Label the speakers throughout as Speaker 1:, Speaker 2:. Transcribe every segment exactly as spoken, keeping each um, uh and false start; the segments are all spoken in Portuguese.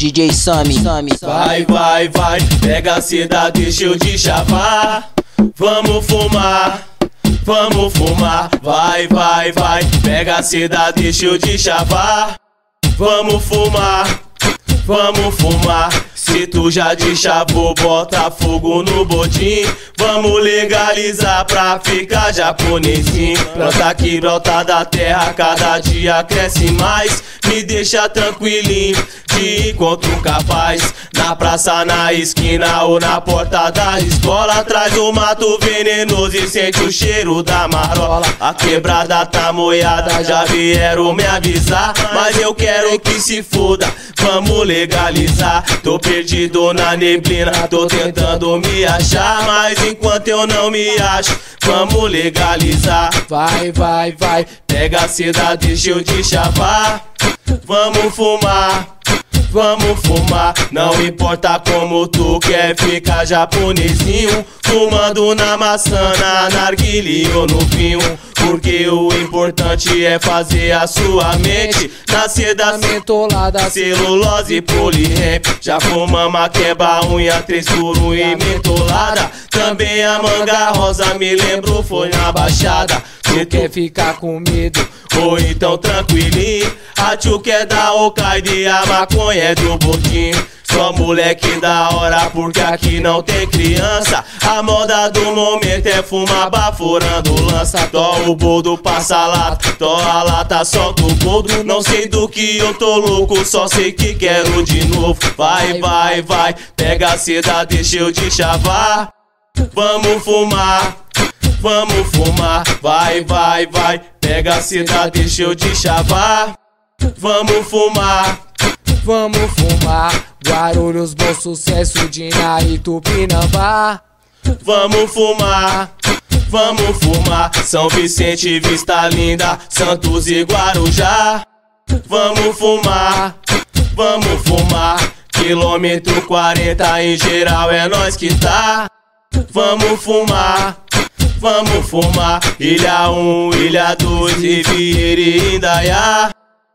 Speaker 1: D J Sammy.
Speaker 2: Vai, vai, vai, pega a cidade, deixa eu te chavar. Vamos fumar, vamos fumar. Vai, vai, vai, pega a cidade, deixa eu te chavar. Vamos fumar, vamos fumar. Se tu já de chavou, bota fogo no bodim. Vamos legalizar pra ficar japonesinho. Planta que brota da terra, cada dia cresce mais. Me deixa tranquilinho, de encontro capaz. Na praça, na esquina ou na porta da escola. Atrás do mato venenoso e sente o cheiro da marola. A quebrada tá moiada, já vieram me avisar. Mas eu quero que se foda, vamos legalizar. Tô perdido na neblina, tô tentando me achar. Mas enquanto eu não me acho, vamos legalizar. Vai, vai, vai, pega a cidade, deixa eu te chavar. Vamos fumar, vamos fumar. Não importa como tu quer ficar japonesinho, fumando na maçã, na narguilha ou no vinho. Porque o importante é fazer a sua mente nascer da mentolada, celulose e polihemp. Já fumamos a quebra-unha, três por um e mentolada. Também a manga rosa, me lembro, foi na Baixada. Se quer ficar com medo, ou então tranquilinho, a tchuca é da Hokkaido, a maconha é do Boquinho. Só moleque da hora, porque aqui não tem criança. A moda do momento é fumar baforando lança. Tó o boldo, passa a lata, tó a lata, solta o boldo. Não sei do que eu tô louco, só sei que quero de novo. Vai, vai, vai, pega a cidade, deixa eu te chavar. Vamos fumar, vamos fumar. Vai, vai, vai, pega a cidade, deixa eu te chavar. Vamos fumar, vamos fumar. Guarulhos, bom sucesso, Dina e Tupinambá. Vamos fumar, vamos fumar. São Vicente, Vista Linda, Santos e Guarujá. Vamos fumar, vamos fumar. Quilômetro quarenta em geral é nós que tá. Vamos fumar, vamos fumar. Ilha um, Ilha dois, Riviera e Indaiá.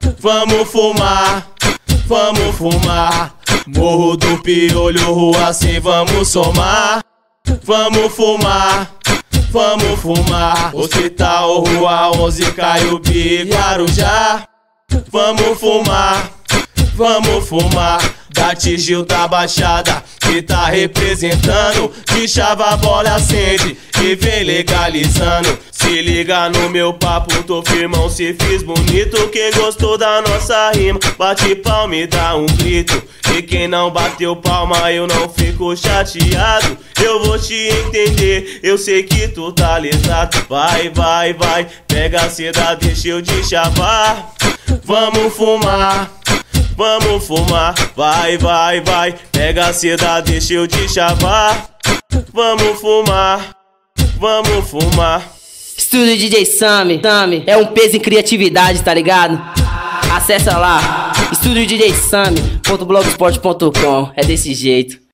Speaker 2: Vamos fumar, vamos fumar. Morro do Piolho, Rua cem, vamos somar. Vamos fumar, vamos fumar. Hospital, Rua onze, Caiubi, Guarujá. Vamos fumar, vamos fumar. Da Tigil da Baixada, que tá representando. De chava a bola acende e vem legalizando. Se liga no meu papo, tô firmão, se fiz bonito. Quem gostou da nossa rima, bate palma e dá um grito. E quem não bateu palma, eu não fico chateado. Eu vou te entender, eu sei que tu tá lesado. Vai, vai, vai, pega a cidade, deixa eu te chavar. Vamos fumar, vamos fumar. Vai, vai, vai, pega a cidade, deixa eu te chavar. Vamos fumar, vamos fumar.
Speaker 1: Estúdio D J Sammy, Sammy é um peso em criatividade, tá ligado? Acessa lá, estúdio D J Sammy ponto blogspot ponto com. É desse jeito.